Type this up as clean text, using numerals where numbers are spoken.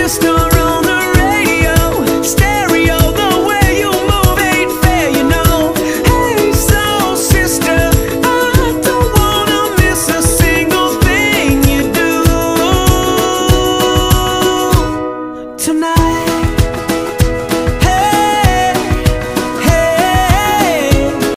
sister on the radio, stereo, the way you move ain't fair, you know. Hey, soul sister, I don't wanna miss a single thing you do tonight.